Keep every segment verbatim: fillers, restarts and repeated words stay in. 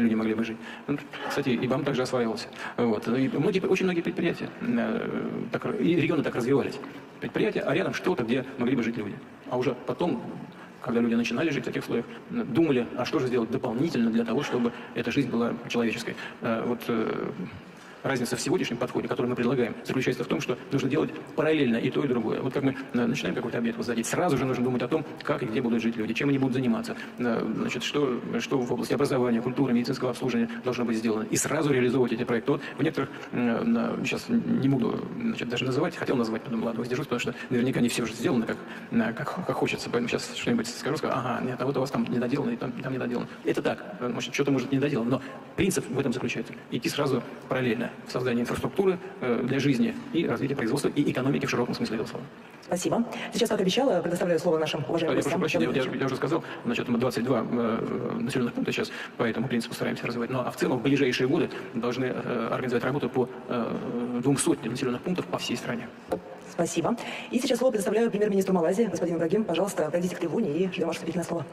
люди могли бы жить. Ну, кстати, и БАМ также осваивался. Вот. И многие, очень многие предприятия так, и регионы так развивались. Предприятия, а рядом что-то, где могли бы жить люди. А уже потом, когда люди начинали жить в таких условиях, думали, а что же сделать дополнительно для того, чтобы эта жизнь была человеческой. Вот разница в сегодняшнем подходе, который мы предлагаем, заключается в том, что нужно делать параллельно и то, и другое. Вот как мы начинаем какой-то объект возводить, сразу же нужно думать о том, как и где будут жить люди, чем они будут заниматься, значит, что, что в области образования, культуры, медицинского обслуживания должно быть сделано. И сразу реализовывать эти проекты. Вот в некоторых, сейчас не буду, значит, даже называть, хотел назвать, потом, ладно, воздержусь, потому что наверняка не все уже сделано, как, как, как хочется. Поэтому сейчас что-нибудь скажу, скажу, ага, нет, а вот у вас там недоделано, и там, там недоделано. Это так, может, что-то может недоделано, но принцип в этом заключается. Идти сразу параллельно в создании инфраструктуры э, для жизни и развития производства и экономики в широком смысле этого слова. Спасибо. Сейчас, как обещала, предоставляю слово нашим уважаемым Я прошу гостям. прощения, я, я, я уже сказал, значит, мы двадцать два э, населенных пункта сейчас по этому принципу стараемся развивать. Ну а в целом в ближайшие годы должны э, организовать работу по э, двум сотням населенных пунктов по всей стране. Спасибо. И сейчас слово предоставляю премьер-министру Малайзии, господину Ибрагим. Пожалуйста, пройдите к трибуне и ждем ваше вступительное слово.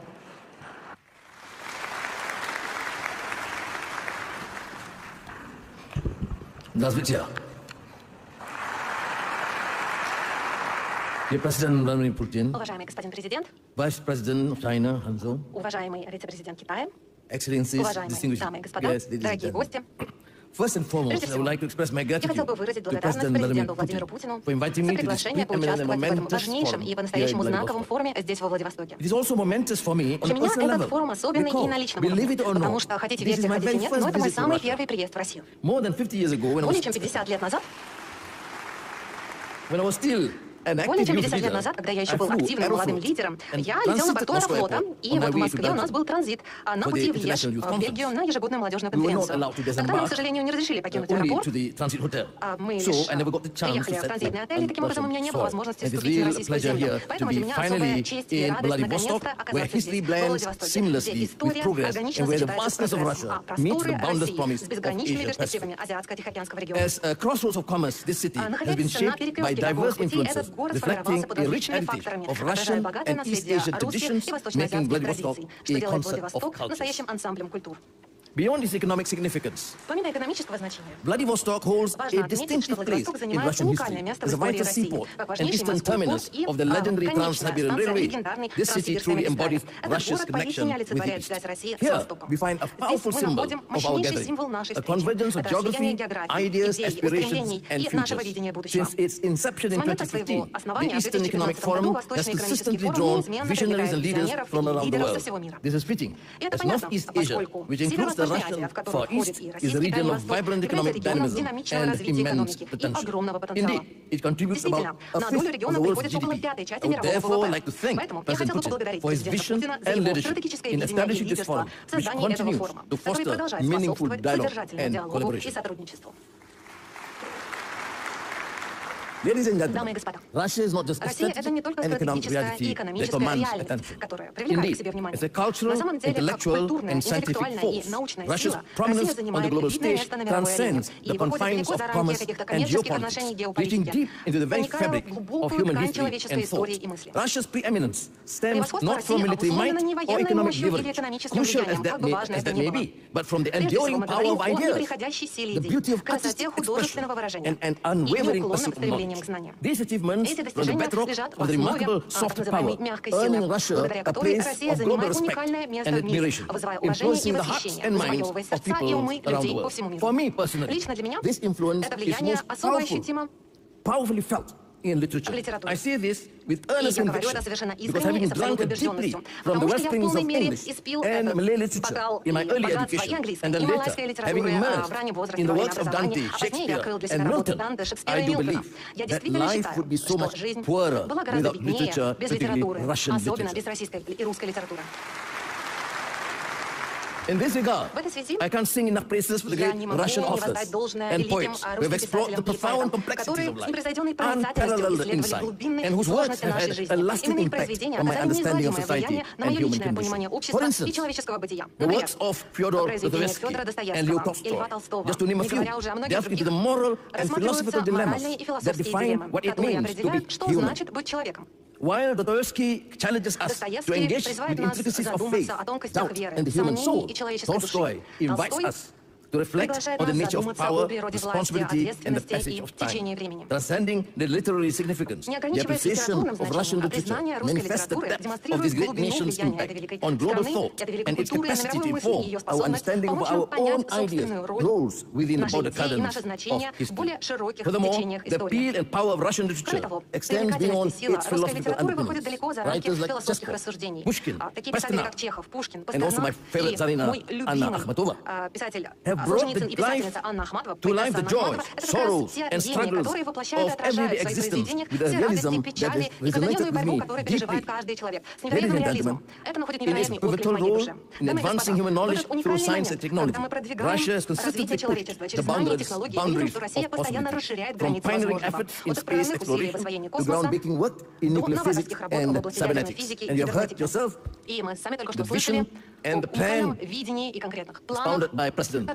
Здравствуйте. Президент Владимир Путин. Уважаемый господин президент. Vice-President of China, Hanzo. Уважаемый вице-президент Китая. Excellencies, уважаемые дамы и господа, дорогие гости. First and foremost, I would like to express my Я хотел бы выразить благодарность президенту Владимиру Путину за приглашение поучаствовать в этом важнейшем и по-настоящему знаковом форуме здесь, во Владивостоке. Для меня этот форум особенный и на личном уровне, потому что, хотите верьте, хотите нет, но это мой самый первый приезд в Россию. Более чем пятьдесят лет назад, Более чем пятьдесят лет назад, когда я еще был активным молодым лидером, я летел на борту Аэрофлота, и вот в Москве у нас был транзит на пути в Льеж, в Бельгию, на ежегодную молодежную конференцию. Тогда нам, к сожалению, не разрешили покинуть аэропорт, а мы лишь приехали в транзитный отель, и таким образом у меня не было возможности вступить на российскую землю. Поэтому для меня особая честь и радость наконец-то оказаться здесь, в Владивостоке, где история органично сочетается с прогрессом, а просторы России с безграничными перспективами Азиатско-Тихоокеанского региона. Находясь на перекрестке торговых путей, этот город сформировался под различными факторами, отражая богатое наследие русских и восточноазиатских традиций, что делает Владивосток настоящим ансамблем культур. Beyond its economic significance, помимо экономического значения, Vladivostok holds a distinctive place in Russian history as a vital seaport and eastern terminus of the legendary Trans-Siberian Railway. This city truly embodies Russia's connection with the East. Here, we find a powerful symbol of our gathering, a convergence of geography, ideas, aspirations, and futures. Since its inception in twenty fifteen, the Eastern Economic Forum has consistently drawn visionaries and leaders from around the world. This is fitting, as Northeast Asia, which includes the Russian Far East, is a region of vibrant economic dynamism and immense potential. Indeed, it contributes about a fifth of the world's G D P. I would therefore like to thank President Putin for his vision and leadership in establishing this forum, which continues to foster meaningful dialogue and collaboration. Ladies and gentlemen, Russia is not just a strategic and economic reality that commands attention. Indeed, it's a cultural, intellectual, and scientific force. Russia's prominence on the global stage transcends the confines of commerce and geopolitics, reaching deep into the very fabric of human history and thought. Russia's preeminence stems not from military might or economic leverage, crucial as that may, as that may be, but from the enduring power of ideas, the beauty of artistic expression, and an unwavering pursuit of knowledge. These achievements run the bedrock of the remarkable soft power, earning Russia a place of global respect and admiration, influencing the hearts and minds of people around the world. For me personally, this influence is most powerful, powerfully felt in literature. I say this with earnest conviction because having drunk deeply from the wellsprings of English and Malay literature in my early education, and then later having immersed in the works of Dante, Shakespeare, and Milton, I do believe that life would be so much poorer without literature, particularly Russian literature. In this regard, I can't sing enough praises for the great Russian authors and poets who have explored the profound complexities of life, unparalleled insight, and whose works have had a lasting impact on my understanding of society and human condition. For instance, the works of Fyodor Dostoevsky and Leo Tolstoy, just to name a few, delve into the moral and philosophical dilemmas that define what it means to be human. While Dostoevsky challenges us to engage with the intricacies of faith, doubt, and the human soul, Tolstoy invites us to reflect on the nature of power, responsibility, and the passage of time. Transcending the literary significance, the appreciation of Russian literature manifests the depth of this great nation's impact on global thought and its capacity to inform our understanding of our own ideas grows within the broader currents of history. Furthermore, the appeal and power of Russian literature extends beyond its philosophical underpinnings. Writers like Chekhov, Pushkin, Pasternak, and also my favorite Tsarina, Anna Akhmatova, have brought the life, to life the joy, sorrows, and struggles of everyday existence with a realism that has resonated with me deeply. Ladies and gentlemen, in its pivotal role in advancing human knowledge through science and technology, Russia has consistently pushed the boundaries, boundaries of possibility, from pioneering efforts in space exploration to groundbreaking work in nuclear physics and cybernetics. And you have heard yourself the vision and the plan expounded by President,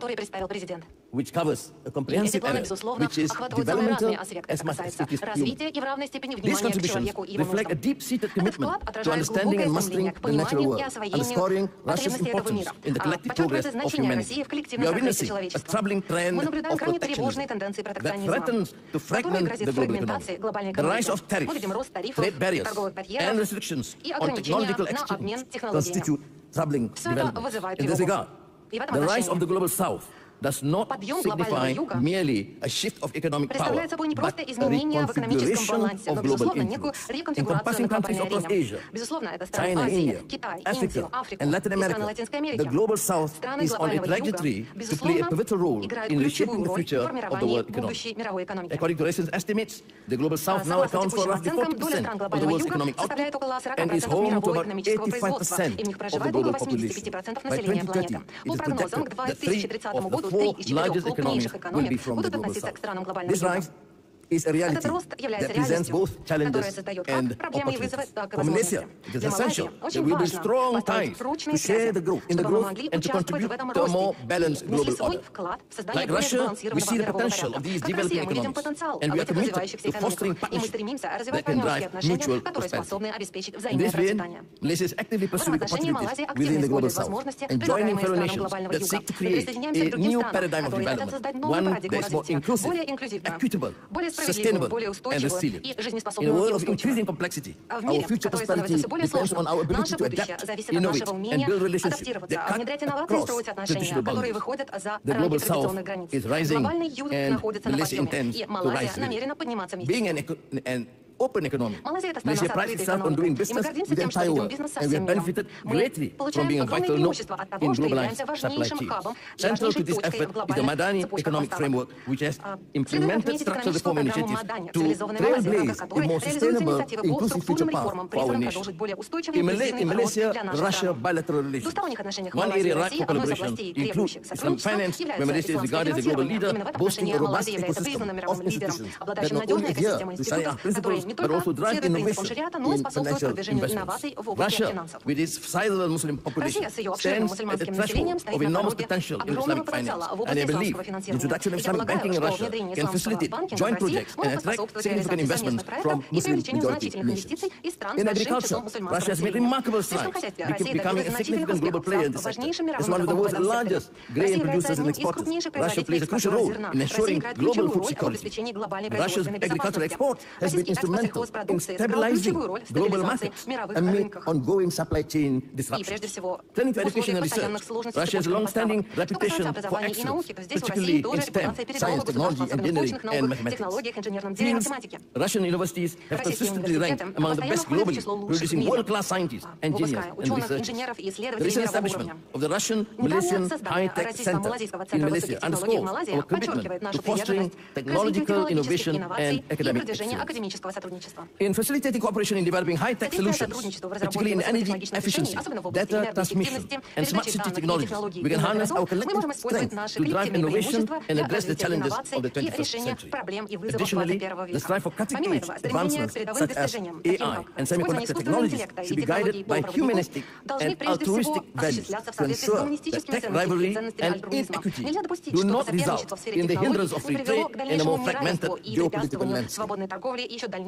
which covers a comprehensive area, which is developmental as much as it is human. These contributions reflect a deep-seated commitment to understanding and mastering the natural world, underscoring Russia's importance in the collective progress of humanity. We are witnessing a troubling trend of protectionism that threatens to fragment the global economy. The rise of tariffs, trade barriers, and restrictions on technological exchange constitute troubling development. In this regard, the rise of the global south does not signify merely a shift of economic power, but a reconfiguration of global influence, encompassing countries across Asia, China, India, Africa, and Latin America. The global south is on a trajectory to play a pivotal role in reshaping the future of the world economy. According to recent estimates, the global south now accounts for roughly forty percent of the world's economic output and is home to about eighty-five percent of the global population. By twenty thirty, it is projected that three of the four largest economies will be from the global south. This rise is a reality that presents both challenges and opportunities. For Malaysia, it is essential that we build strong ties to share the growth in the growth and to contribute to a more balanced global order. Like Russia, we see the potential of these developing economies, and we are committed to fostering partnerships that can drive mutual prosperity. In this vein, Malaysia is actively pursuing opportunities within the global south and joining fellow nations that seek to create a new paradigm of development, one that is more inclusive, equitable, sustainable, and resilient. In a world of increasing complexity, our future prosperity depends on our ability to adapt, innovate, and build relationships that cut across traditional boundaries. The global south is rising, and Malaysia intends to rise with it. Being an, an open economy, Malaysia prides itself on doing business with the entire world, and we have benefited greatly from being a vital node in globalized supply chains. Central to this effort is the Madani economic framework, which has implemented structural reform initiatives to trailblaze a more sustainable, inclusive future path for our nation. In, Malay in Malaysia-Russia bilateral relations, one area ripe for collaboration includes Islamic finance, where Malaysia is regarded as a global leader, boasting a robust ecosystem of institutions that not only adhere to Sharia principles, but also drive innovation in financial investments. Russia, with its sizable Muslim population, stands at the threshold of enormous potential in Islamic finance, and I believe the introduction of Islamic banking in Russia can facilitate joint projects and attract significant investments from Muslim-majority nations. In agriculture, Russia has made remarkable strides, becoming a significant global player in the sector. As one of the world's largest grain producers and exporters, Russia plays a crucial role in ensuring global food security. Russia's agricultural export has been instrumental in stabilizing global markets amid ongoing supply chain disruptions. Turning to education and research, Russia has a long-standing reputation for excellence, particularly in STEM, science, technology, engineering, and mathematics. Fields, Russian universities have consistently ranked among the best globally, producing world-class scientists, engineers, and researchers. The recent establishment of the Russian-Malaysian High-Tech Center in Malaysia underscores our commitment to fostering technological innovation and academic excellence. In facilitating cooperation in developing high-tech solutions, particularly in energy efficiency, data transmission, and smart city technologies, we can harness our collective strength to drive innovation and address the challenges of the twenty-first century. Additionally, the strive for cutting-edge advancements such as A I and semiconductor technologies should be guided by humanistic and altruistic values to ensure that tech rivalry and inequity do not result in the hindrance of free trade and a more fragmented geopolitical landscape.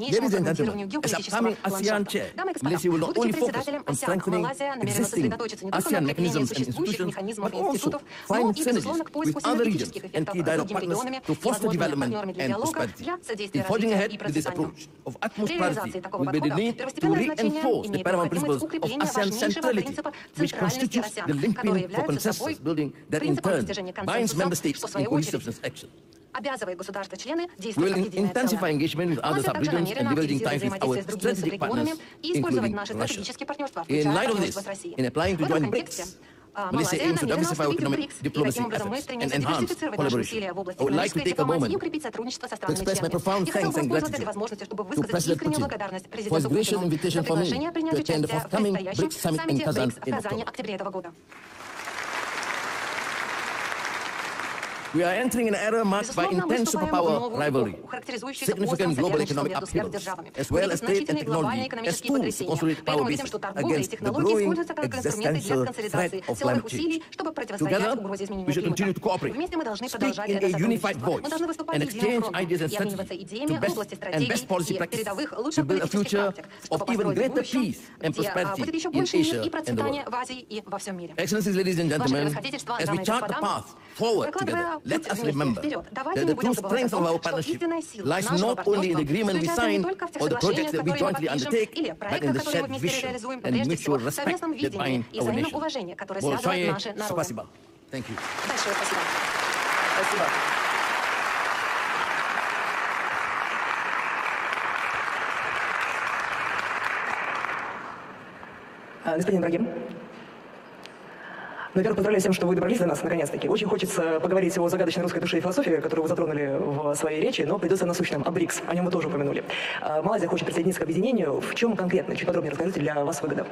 дальнейшему фрагментированию геополитического ландшафта. Дамы и господа, будучи председателем АСЕАН, Малайзия намерена сосредоточиться не только на укреплении существующих механизмов и институтов, но и, безусловно, к поиску синергетических эффектов с другими регионами и возможными партнерами для диалога, для содействия развитию и процветанию. При реализации такого подхода первостепенное значение имеет необходимость укрепления важнейшего принципа центральности АСЕАН, который является собой принципом достижения консенсуса, что в свою очередь обязывает государства-члены действовать как единое целое. Малайзия также намерена активизировать взаимодействие с другими субрегионами и использовать наши стратегические партнерства, включая партнерство с Россией. В этом контексте Малайзия намерена вступить в БРИКС, и таким образом мы стремимся диверсифицировать наши усилия в области экономической дипломатии и укрепить сотрудничество со странами-членами. Я хотел бы воспользоваться этой возможностью, чтобы высказать искреннюю благодарность президенту Путину за приглашение принять участие в предстоящем саммите БРИКС в Казани в октябре этого года. We are entering an era marked by intense superpower rivalry, significant global economic upheavals, as well as trade and technology as tools to consolidate power bases against the growing existential threat of climate change. Together, we should continue to cooperate, speak in a unified voice, and exchange ideas and strategies to best and best policy practices to build a future of even greater peace and prosperity in Asia and the world. Excellencies, ladies and gentlemen, as we chart the path forward together, let us remember that the true strength of our partnership lies not only in the agreement we sign or the projects that we jointly undertake, but in the shared vision and mutual respect that bind our nation. Большое спасибо. Thank you. Большое спасибо. Спасибо. Господин Ибрагим. Во-первых, поздравляю всем, что вы добрались до нас, наконец-таки. Очень хочется поговорить о загадочной русской душе и философии, которую вы затронули в своей речи, но придется насущным. О БРИКС, о нем вы тоже упомянули. Малайзия хочет присоединиться к объединению. В чем конкретно? Чуть подробнее расскажите, для вас выгода.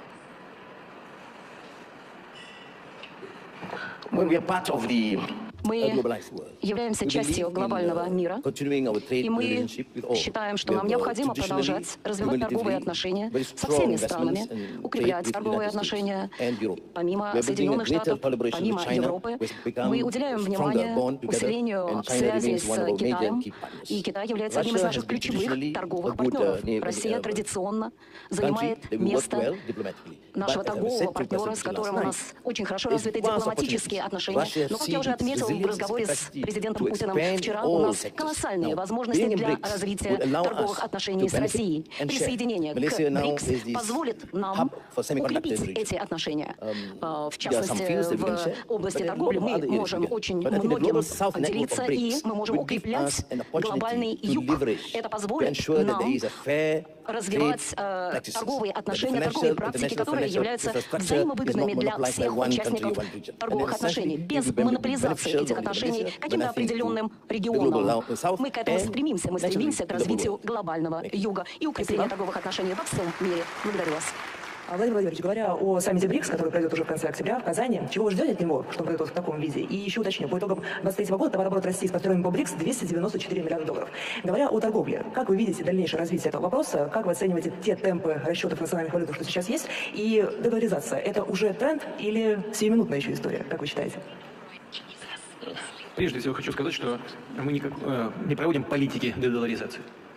When we are part of the Мы являемся частью глобального мира, и мы считаем, что нам необходимо продолжать развивать торговые отношения со всеми странами, укреплять торговые отношения. Помимо Соединенных Штатов, помимо Европы, мы уделяем внимание усилению связи с Китаем, и Китай является одним из наших ключевых торговых партнеров. Россия традиционно занимает место нашего торгового партнера, с которым у нас очень хорошо развиты дипломатические отношения. Но, как я уже отметил в разговоре с президентом Путиным вчера, у нас колоссальные возможности для развития торговых отношений с Россией. Присоединение к БРИКС позволит нам укрепить эти отношения. В частности, в области торговли мы можем очень многим делиться, и мы можем укреплять глобальный юг. Это позволит нам развивать э, торговые отношения, торговые практики, которые являются взаимовыгодными для всех участников торговых отношений, без монополизации этих отношений каким-то определенным регионом. Мы к этому стремимся, мы стремимся к развитию глобального юга и укреплению торговых отношений во всем мире. Благодарю вас. Владимир Владимирович, говоря о саммите БРИКС, который пройдет уже в конце октября в Казани, чего вы ждете от него, что он пройдет в таком виде? И еще уточню, по итогам двадцать третьего года товарооборот России с партнерами по БРИКС двести девяносто четыре миллиарда долларов. Говоря о торговле, как вы видите дальнейшее развитие этого вопроса? Как вы оцениваете те темпы расчетов национальных валют, что сейчас есть? И дедоларизация – это уже тренд или сиюминутная еще история, как вы считаете? Прежде всего хочу сказать, что мы никак, э, не проводим политики дедоларизации.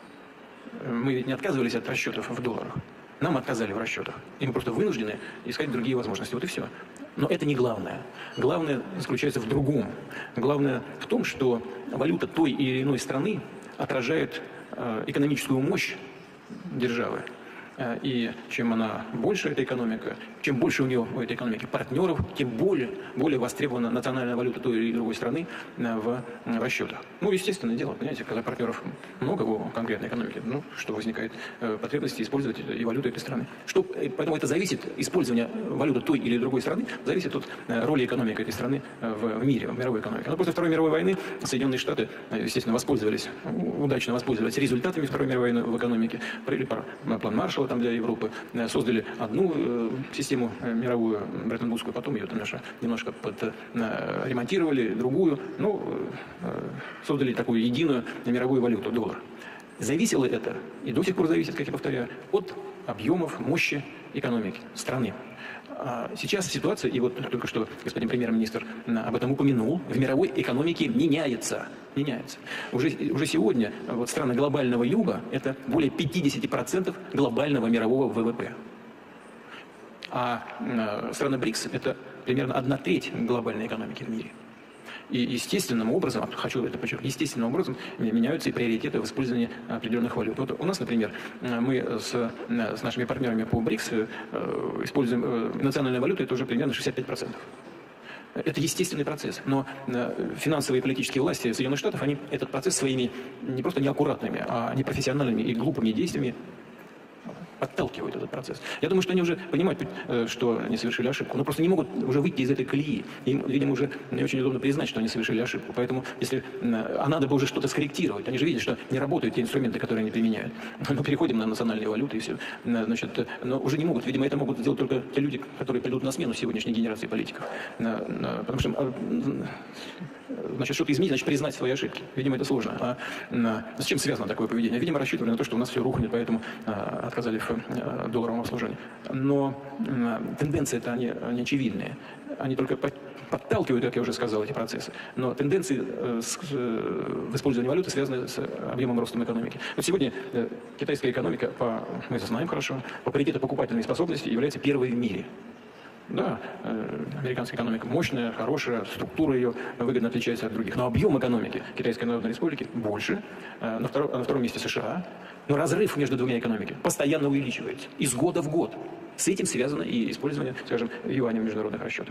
Мы ведь не отказывались от расчетов в долларах. Нам отказали в расчетах. И мы просто вынуждены искать другие возможности. Вот и все. Но это не главное. Главное заключается в другом. Главное в том, что валюта той или иной страны отражает э, экономическую мощь державы. И чем она больше, эта экономика, чем больше у нее, у этой экономики партнеров, тем более, более востребована национальная валюта той или другой страны в расчетах. Ну, естественное дело, понимаете, когда партнеров много в конкретной экономике, ну, что возникает потребность использовать и валюту этой страны. Что, поэтому это зависит, использование валюты той или другой страны, зависит от роли экономики этой страны в мире, в мировой экономике. Но после Второй мировой войны Соединенные Штаты, естественно, воспользовались, удачно воспользовались результатами Второй мировой войны в экономике, провели план Маршалла там для Европы, создали одну э, систему э, мировую, Бреттон-Вудскую, потом ее там немножко подремонтировали, э, другую, ну, э, создали такую единую мировую валюту, доллар. Зависело это, и до сих пор зависит, как я повторяю, от объемов, мощи экономики страны. Сейчас ситуация, и вот только что господин премьер-министр об этом упомянул, в мировой экономике меняется. меняется. Уже, уже сегодня вот страны глобального юга – это более пятьдесят процентов глобального мирового ВВП. А страны БРИКС – это примерно одна треть глобальной экономики в мире. И естественным образом, хочу это подчеркнуть, естественным образом меняются и приоритеты в использовании определенных валют. Вот у нас, например, мы с, с нашими партнерами по БРИКС используем национальную валюту, это уже примерно шестьдесят пять процентов. Это естественный процесс, но финансовые и политические власти Соединенных Штатов, они этот процесс своими не просто неаккуратными, а непрофессиональными и глупыми действиями подталкивают этот процесс. Я думаю, что они уже понимают, что они совершили ошибку, но просто не могут уже выйти из этой колеи. Им, видимо, уже не очень удобно признать, что они совершили ошибку. Поэтому, если... А надо бы уже что-то скорректировать. Они же видят, что не работают те инструменты, которые они применяют. Мы переходим на национальные валюты и все. Значит, но уже не могут. Видимо, это могут сделать только те люди, которые придут на смену сегодняшней генерации политиков. Потому что... Значит, что-то изменить, значит, признать свои ошибки. Видимо, это сложно. А, а с чем связано такое поведение? Видимо, рассчитывали на то, что у нас все рухнет, поэтому а, отказали в а, долларовом обслуживании. Но а, тенденции-то, они, они очевидные. Они только подталкивают, как я уже сказал, эти процессы. Но тенденции э, с, э, в использовании валюты связаны с объемом роста экономики. Вот сегодня э, китайская экономика, по, мы это знаем хорошо, по паритету покупательной способности является первой в мире. Да, американская экономика мощная, хорошая, структура ее выгодно отличается от других. Но объем экономики Китайской Народной Республики больше, на втором, на втором месте США. Но разрыв между двумя экономиками постоянно увеличивается, из года в год. С этим связано и использование, скажем, юаня в международных расчетах.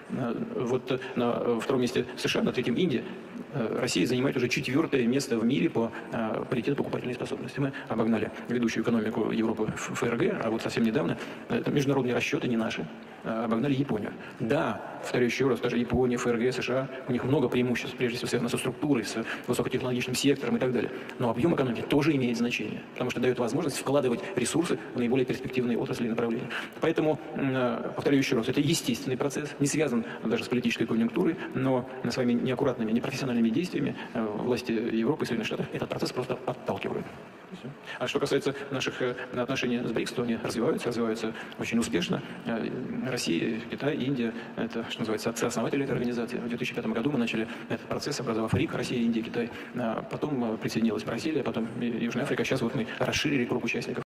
Вот на втором месте США, на третьем Индия, Россия занимает уже четвертое место в мире по паритету покупательной способности. Мы обогнали ведущую экономику Европы ФРГ, а вот совсем недавно, это международные расчеты, не наши, обогнали Японию. Да, повторю еще раз, даже Япония, ФРГ, США, у них много преимуществ, прежде всего связано со структурой, с высокотехнологичным сектором и так далее. Но объем экономики тоже имеет значение, потому что дает возможность вкладывать ресурсы в наиболее перспективные отрасли и направления. Поэтому, повторю еще раз, это естественный процесс, не связан даже с политической конъюнктурой, но своими неаккуратными, непрофессиональными действиями власти Европы и Соединенных Штатов этот процесс просто подталкивают. А что касается наших отношений с БРИКС, то они развиваются, развиваются очень успешно. Россия, Китай, Индия – это, что называется, отцы-основатели этой организации. В две тысячи пятом году мы начали этот процесс, образовав РИК, Россия, Индия, Китай. Потом присоединилась Бразилия, потом Южная Африка. Сейчас вот мы расширили круг участников.